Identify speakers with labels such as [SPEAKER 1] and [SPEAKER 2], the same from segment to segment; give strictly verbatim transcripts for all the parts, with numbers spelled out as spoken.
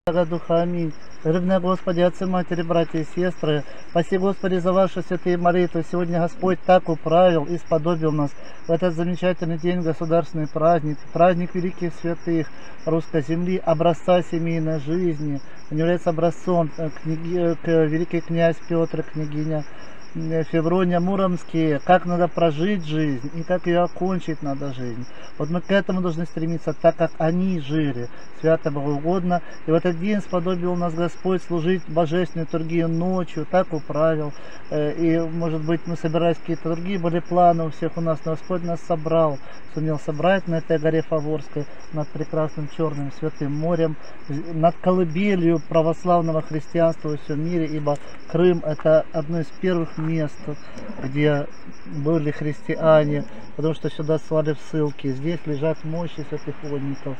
[SPEAKER 1] Духа, аминь. Рыбная Господи, отцы, матери, братья и сестры, спаси Господи за ваши святые молитвы. Сегодня Господь так управил и сподобил нас в этот замечательный день, государственный праздник, праздник великих святых русской земли, образца семейной жизни. Он является образцом книги, великий князь Петр, княгиня Феврония Муромские, как надо прожить жизнь и как ее окончить надо жизнь. Вот мы к этому должны стремиться, так как они жили свято богоугодно. И в этот день сподобил нас Господь служить божественную литургию ночью, так управил. И, может быть, мы собирались, какие-то другие были планы у всех у нас, но Господь нас собрал, сумел собрать на этой горе Фаворской, над прекрасным Черным Святым морем, над колыбелью православного христианства во всем мире, ибо Крым — это одно из первых мест, где были христиане, потому что сюда слали ссылки. Здесь лежат мощи святых угодников,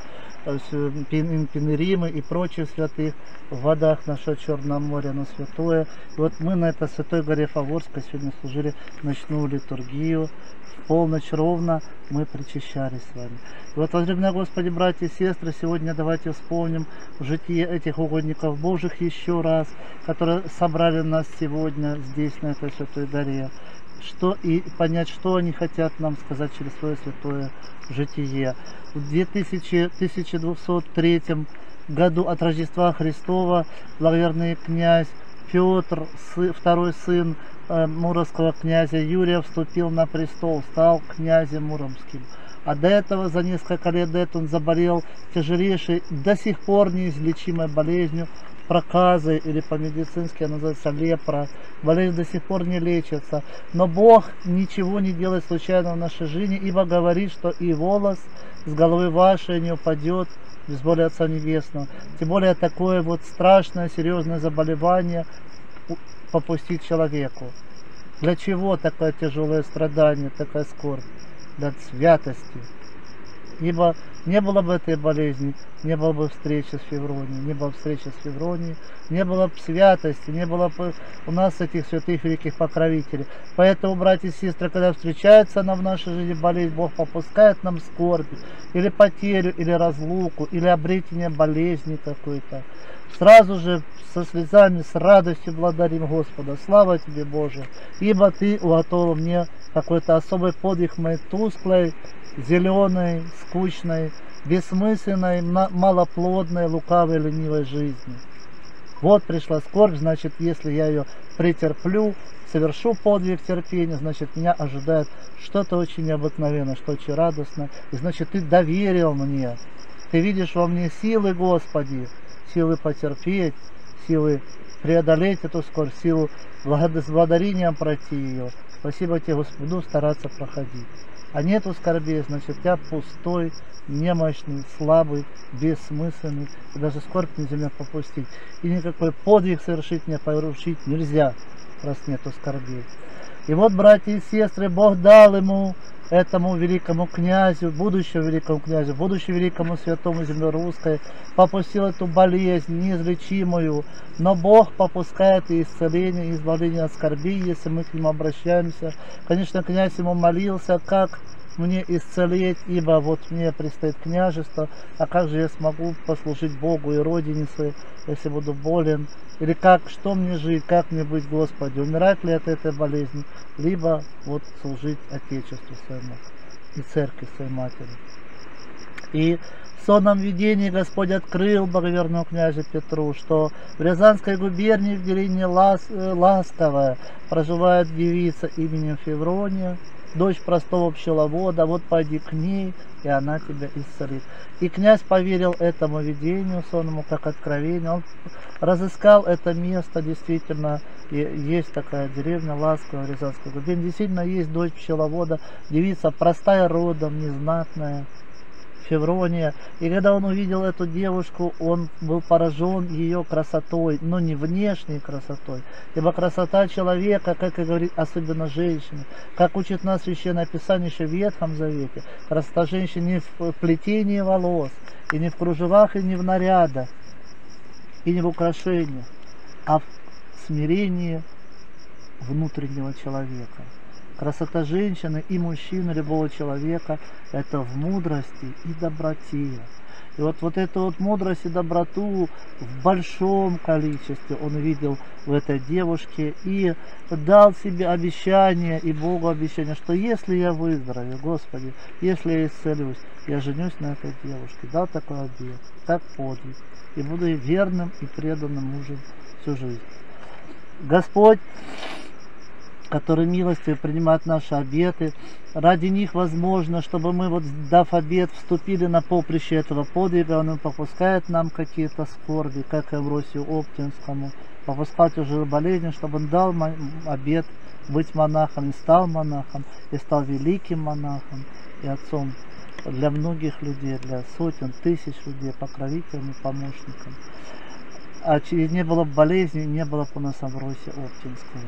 [SPEAKER 1] Пинеримы и прочих святых в водах нашего Черного моря, но святое. И вот мы на этой святой горе Фаворской сегодня служили ночную литургию. В полночь ровно мы причащались с вами. И вот, возлюбленные Господи, братья и сестры, сегодня давайте вспомним житие этих угодников Божьих еще раз, которые собрали нас сегодня здесь, на этой святой горе. Что и понять, что они хотят нам сказать через свое святое житие. В тысяча двести третьем году от Рождества Христова благоверный князь Петр, второй сын муромского князя Юрия, вступил на престол, стал князем муромским. А до этого, за несколько лет до этого, он заболел тяжелейшей, до сих пор неизлечимой болезнью, проказы, или по-медицински она называется лепра. Болезнь до сих пор не лечится. Но Бог ничего не делает случайно в нашей жизни, ибо говорит, что и волос с головы вашей не упадет без воли Отца Небесного. Тем более такое вот страшное, серьезное заболевание попустить человеку. Для чего такое тяжелое страдание, такая скорбь? Для святости. Ибо не было бы этой болезни, не было бы встречи с Февронией, не было бы встречи с Февронией, не было бы святости, не было бы у нас этих святых великих покровителей. Поэтому, братья и сестры, когда встречается нам в нашей жизни болезнь, Бог попускает нам скорбь, или потерю, или разлуку, или обретение болезни какой-то. Сразу же со слезами, с радостью благодарим Господа. Слава Тебе, Боже, ибо Ты уготовил мне какой-то особый подвиг моей тусклой, зеленой, скучной, бессмысленной, малоплодной, лукавой, ленивой жизни. Вот пришла скорбь, значит, если я ее претерплю, совершу подвиг терпения, значит, меня ожидает что-то очень необыкновенное, что очень радостное. И значит, Ты доверил мне, Ты видишь во мне силы, Господи, силы потерпеть, силы преодолеть эту скорбь, силу с благодарением пройти ее. Спасибо Тебе, Господи, буду стараться проходить. А нету скорбей, значит, я пустой, немощный, слабый, бессмысленный, и даже скорбь нельзя меня попустить. И никакой подвиг совершить мне поручить нельзя, раз нету скорбей. И вот, братья и сестры, Бог дал ему, этому великому князю, будущему великому князю, будущему великому святому земле русской, попустил эту болезнь неизлечимую, но Бог попускает и исцеление, и избавление от скорби, если мы к нему обращаемся. Конечно, князь ему молился, как мне исцелеть, ибо вот мне предстоит княжество, а как же я смогу послужить Богу и Родине своей, если буду болен? Или как, что мне жить, как мне быть, Господи, умирать ли от этой болезни, либо вот служить Отечеству своему и Церкви своей Матери. И в сонном видении Господь открыл благоверному князю Петру, что в Рязанской губернии в деревне Лас, Ласковая проживает девица именем Феврония, дочь простого пчеловода, вот пойди к ней, и она тебя исцелит. И князь поверил этому видению сонному, как откровению. Он разыскал это место, действительно, есть такая деревня Ласковая в Рязанской губернии, действительно есть дочь пчеловода, девица простая родом, незнатная, Феврония. И когда он увидел эту девушку, он был поражен ее красотой, но не внешней красотой, ибо красота человека, как и говорит, особенно женщины, как учит нас Священное Писание еще в Ветхом Завете, красота женщины не в плетении волос, и не в кружевах, и не в нарядах, и не в украшениях, а в смирении внутреннего человека. Красота женщины и мужчины, любого человека, это в мудрости и доброте. И вот, вот эту вот мудрость и доброту в большом количестве он видел в этой девушке и дал себе обещание и Богу обещание, что если я выздоровею, Господи, если я исцелюсь, я женюсь на этой девушке. Дал такой обет, так подвиг, и буду ей верным и преданным мужем всю жизнь. Господь, который милостью принимает наши обеты, ради них возможно, чтобы мы, вот дав обет, вступили на поприще этого подвига. Он попускает нам какие-то скорби, как и Амвросию Оптинскому, попускать уже болезни, чтобы он дал обет быть монахом, и стал монахом, и стал великим монахом и отцом для многих людей, для сотен, тысяч людей, покровителем и помощником. А через не было болезни, не было бы у нас Амвросия Оптинского.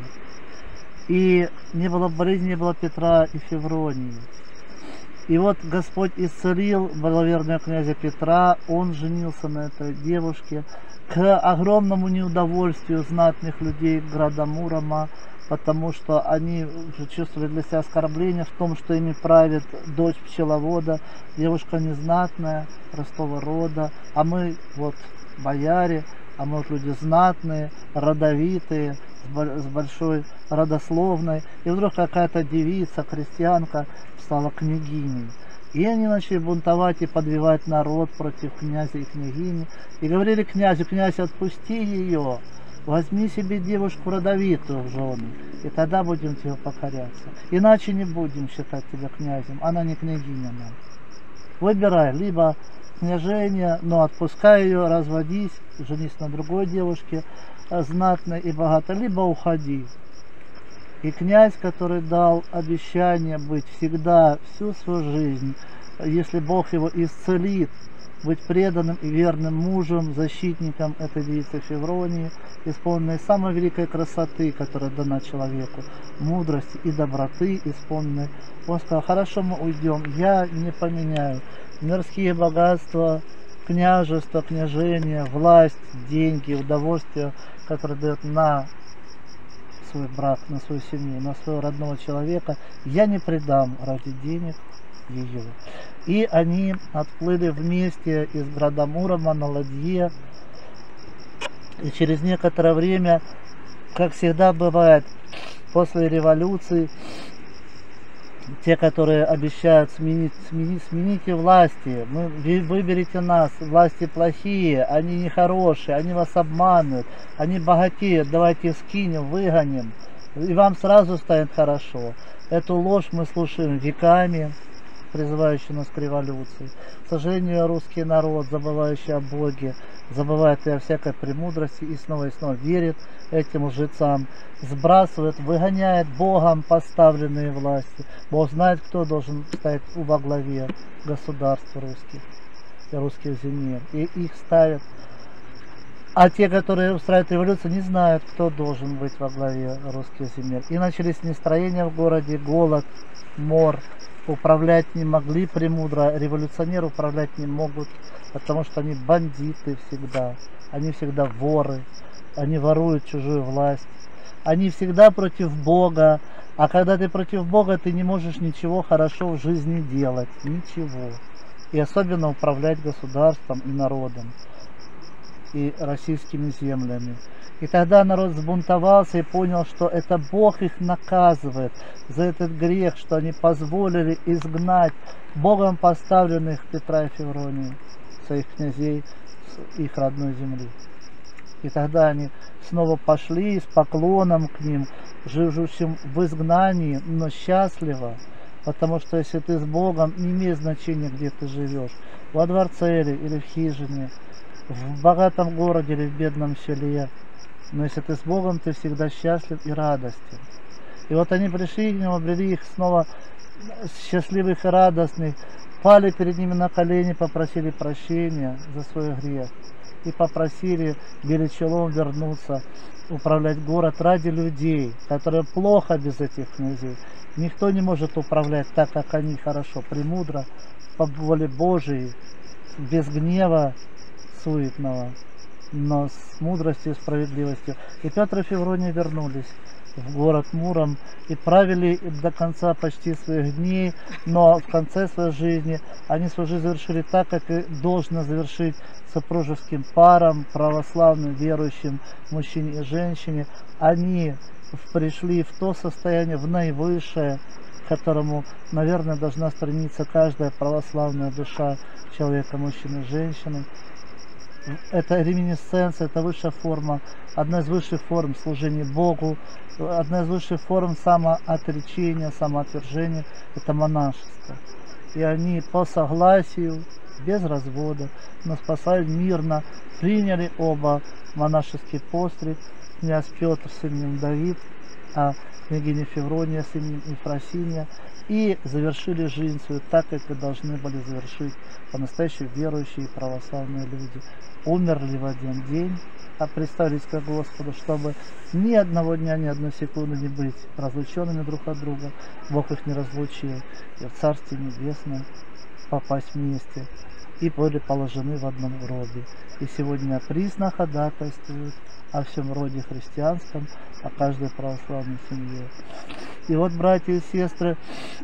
[SPEAKER 1] И не было болезни, не было Петра и Февронии. И вот Господь исцелил благоверного князя Петра, он женился на этой девушке, к огромному неудовольствию знатных людей города Мурома, потому что они чувствовали для себя оскорбление в том, что ими правит дочь пчеловода, девушка незнатная, простого рода, а мы вот бояре, а мы вот люди знатные, родовитые, с большой родословной, и вдруг какая-то девица, крестьянка стала княгиней. И они начали бунтовать и подбивать народ против князя и княгини, и говорили князю: князь, отпусти ее, возьми себе девушку родовитую в жены, и тогда будем тебе покоряться, иначе не будем считать тебя князем, она не княгиня нам. Выбирай, либо княжение, но отпускай ее, разводись, женись на другой девушке, знатной и богатой, либо уходи. И князь, который дал обещание быть всегда, всю свою жизнь, если Бог его исцелит, быть преданным и верным мужем, защитником этой девицы Февронии, исполненной самой великой красоты, которая дана человеку, мудрости и доброты исполненной. Он сказал: хорошо, мы уйдем, я не поменяю мирские богатства, княжество, княжение, власть, деньги, удовольствие, которое дает на свой брак, на свою семью, на своего родного человека, я не предам ради денег ее. И они отплыли вместе из города Мурома на ладье, и через некоторое время, как всегда бывает после революции, те, которые обещают сменить, сменить, смените власти, мы, выберите нас, власти плохие, они нехорошие, они вас обманывают, они богатеют, давайте скинем, выгоним, и вам сразу станет хорошо. Эту ложь мы слушаем веками, призывающую нас к революции. К сожалению, русский народ, забывающий о Боге, забывает и о всякой премудрости, и снова и снова верит этим лжецам, сбрасывает, выгоняет Богом поставленные власти. Бог знает, кто должен стоять во главе государств русских и русских земель, и их ставят. А те, которые устраивают революцию, не знают, кто должен быть во главе русских земель. И начались нестроения в городе, голод, мор. Управлять не могли премудро, революционеры управлять не могут, потому что они бандиты всегда, они всегда воры, они воруют чужую власть, они всегда против Бога, а когда ты против Бога, ты не можешь ничего хорошо в жизни делать, ничего, и особенно управлять государством и народом, и российскими землями. И тогда народ взбунтовался и понял, что это Бог их наказывает за этот грех, что они позволили изгнать Богом поставленных Петра и Февронию, своих князей, с их родной земли. И тогда они снова пошли с поклоном к ним, живущим в изгнании, но счастливо, потому что если ты с Богом, не имеет значения, где ты живешь, во дворце или в хижине, в богатом городе или в бедном селе, но если ты с Богом, ты всегда счастлив и радостен. И вот они пришли к нему, обрели их снова счастливых и радостных, пали перед ними на колени, попросили прощения за свой грех. И попросили били челом вернуться, управлять город ради людей, которые плохо без этих князей. Никто не может управлять так, как они хорошо, премудро, по воле Божией, без гнева суетного, но с мудростью и справедливостью. И Петр и Феврония вернулись в город Муром и правили до конца почти своих дней, но в конце своей жизни они свою жизнь завершили так, как и должно завершить супружеским парам, православным верующим мужчине и женщине. Они пришли в то состояние, в наивысшее, к которому, наверное, должна стремиться каждая православная душа человека, мужчины и женщины. Это реминисценция, это высшая форма, одна из высших форм служения Богу, одна из высших форм самоотречения, самоотвержения, это монашество. И они по согласию, без развода, но спасают мирно, приняли оба монашеский постриг, князь Петр с именем Давид, а княгиня Феврония с именем Ефросинья, и завершили жизнь свою так, как и должны были завершить по-настоящему верующие православные люди. Умерли в один день, а представились к Господу, чтобы ни одного дня, ни одной секунды не быть разлученными друг от друга. Бог их не разлучил, и в Царствие Небесное попасть вместе, и были положены в одном гробе. И сегодня присно ходатайствует о всем роде христианском, о каждой православной семье. И вот, братья и сестры,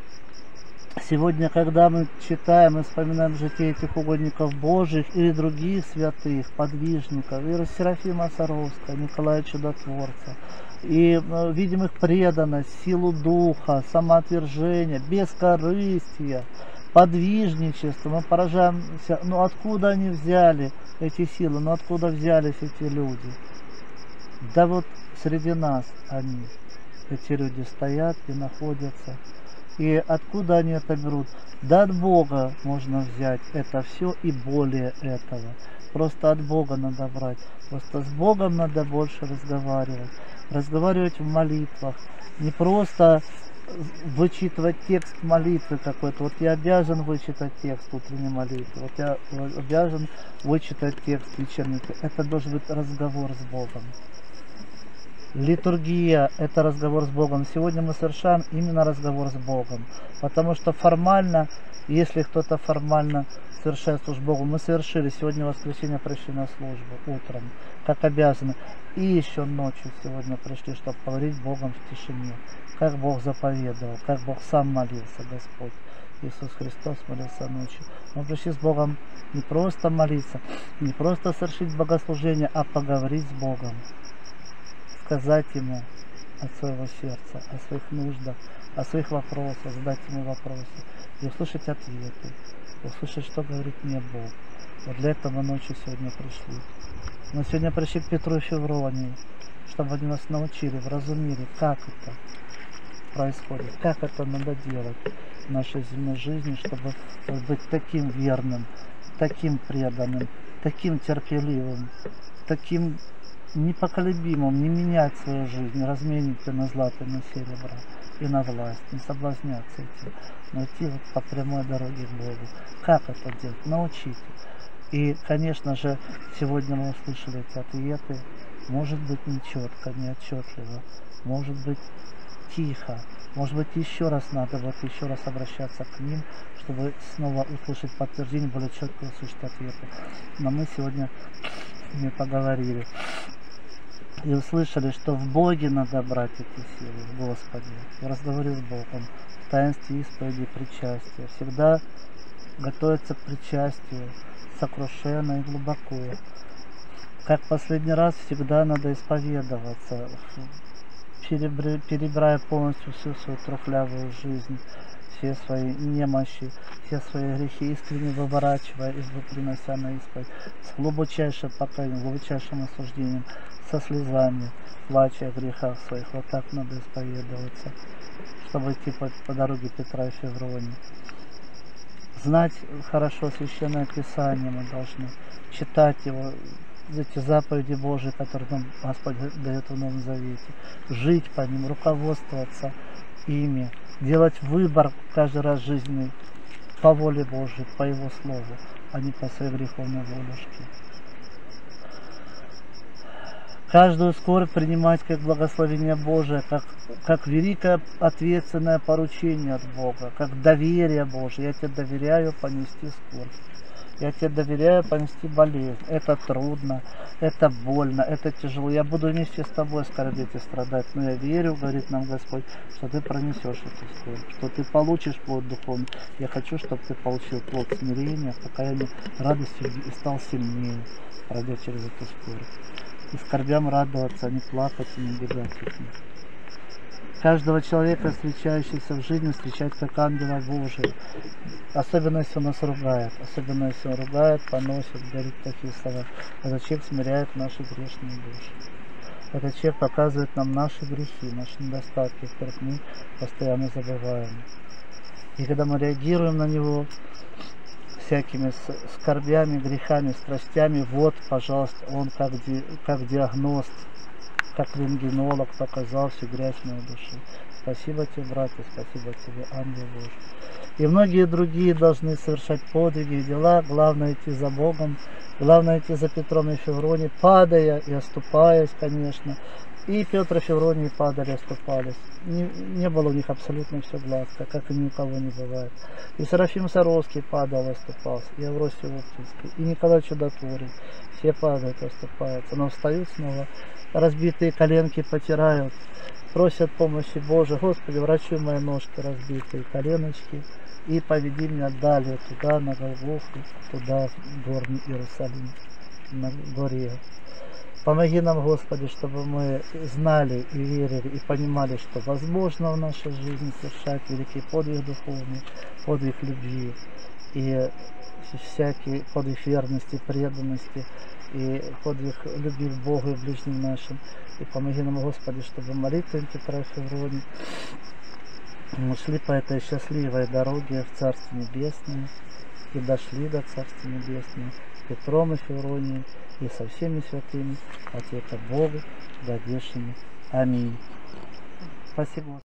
[SPEAKER 1] сегодня, когда мы читаем и вспоминаем житие этих угодников Божьих или других святых, подвижников, и Серафима Саровского, Николая Чудотворца, и видим их преданность, силу духа, самоотвержение, бескорыстие, подвижничество, мы поражаемся, ну откуда они взяли эти силы, ну откуда взялись эти люди? Да вот среди нас они, эти люди стоят и находятся. И откуда они это берут? Да от Бога можно взять это все и более этого. Просто от Бога надо брать. Просто с Богом надо больше разговаривать. Разговаривать в молитвах. Не просто вычитывать текст молитвы какой-то. Вот я обязан вычитать текст утренней молитвы. Вот я обязан вычитать текст вечерней. Это должен быть разговор с Богом. Литургия – это разговор с Богом. Сегодня мы совершаем именно разговор с Богом. Потому что формально, если кто-то формально совершает службу Богу, мы совершили. Сегодня в воскресенье пришли на службу утром, как обязаны. И еще ночью сегодня пришли, чтобы поговорить с Богом в тишине. Как Бог заповедовал, как Бог сам молился, Господь. Иисус Христос молился ночью. Мы пришли с Богом не просто молиться, не просто совершить богослужение, а поговорить с Богом. Сказать Ему от своего сердца, о своих нуждах, о своих вопросах, задать Ему вопросы и услышать ответы, услышать, что говорит мне Бог. Вот для этого мы ночью сегодня пришли. Мы сегодня пришли к Петру и Февронии, чтобы они нас научили, вразумили, как это происходит, как это надо делать в нашей земной жизни, чтобы быть таким верным, таким преданным, таким терпеливым, таким непоколебимым, не менять свою жизнь, не разменить ее на злато, на серебро и на власть, не соблазняться этим, но идти вот по прямой дороге к Богу. Как это делать? Научите. И, конечно же, сегодня мы услышали эти ответы, может быть, не четко, не отчетливо, может быть, тихо, может быть, еще раз надо вот еще раз обращаться к ним, чтобы снова услышать подтверждение, более четко услышать ответы. Но мы сегодня не поговорили и услышали, что в Боге надо брать эти силы, в Господе, в разговоре с Богом, в таинстве исповеди и причастия. Всегда готовиться к причастию сокрушенно и глубоко. Как последний раз, всегда надо исповедоваться, перебирая полностью всю свою трухлявую жизнь, все свои немощи, все свои грехи, искренне выворачивая и принося на исповедь, с глубочайшим покаянием, глубочайшим осуждением, со слезами, плача о грехах своих. Вот так надо исповедоваться, чтобы идти по, по дороге Петра и Февронии. Знать хорошо Священное Писание мы должны, читать его, эти заповеди Божии, которые нам Господь дает в Новом Завете, жить по ним, руководствоваться ими, делать выбор каждый раз жизненный по воле Божией, по Его Слову, а не по своей греховной волюшке. Каждую скорбь принимать как благословение Божие, как, как великое ответственное поручение от Бога, как доверие Божие. Я тебе доверяю понести скорбь. Я тебе доверяю понести болезнь. Это трудно, это больно, это тяжело. Я буду вместе с тобой скорбеть и страдать. Но я верю, говорит нам Господь, что ты пронесешь эту скорбь, что ты получишь плод духовный. Я хочу, чтобы ты получил плод смирения, покаяния, радости и стал сильнее, пройдя через эту скорбь. И скорбям радоваться, а не плакать и не бегать от них. Каждого человека, встречающегося в жизни, встречать как ангела Божия. Особенно, если он нас ругает. Особенно, если он ругает, поносит, говорит такие слова. Этот человек смиряет наши грешные души. Этот человек показывает нам наши грехи, наши недостатки, которых мы постоянно забываем. И когда мы реагируем на него всякими скорбями, грехами, страстями, вот, пожалуйста, он как, ди, как диагност, как рентгенолог показал всю грязь моей души. Спасибо тебе, братья, спасибо тебе, ангел Божий. И многие другие должны совершать подвиги и дела. Главное идти за Богом, главное идти за Петром и Февронией, падая и оступаясь, конечно. И Петр и Февроний падали, оступались. Не, не было у них абсолютно все гладко, как и ни у кого не бывает. И Серафим Саровский падал и оступался, и Авросий Локтинский, и Николай Чудотворец. Все падают и оступаются, но встают снова, разбитые коленки потирают, просят помощи Божией. Господи, врачуй мои ножки разбитые, коленочки, и поведи меня далее, туда, на Голгофу, туда, в горный Иерусалим, на горе. Помоги нам, Господи, чтобы мы знали и верили, и понимали, что возможно в нашей жизни совершать великий подвиг духовный, подвиг любви, и всякий подвиг верности, преданности, и подвиг любви к Богу и ближним нашим. И помоги нам, Господи, чтобы молитвами Петра и Февронии мы шли по этой счастливой дороге в Царство Небесное и дошли до Царства Небесного Петром и Февронией и со всеми святыми, Отец Богу, godēšanu. Аминь. Спасибо.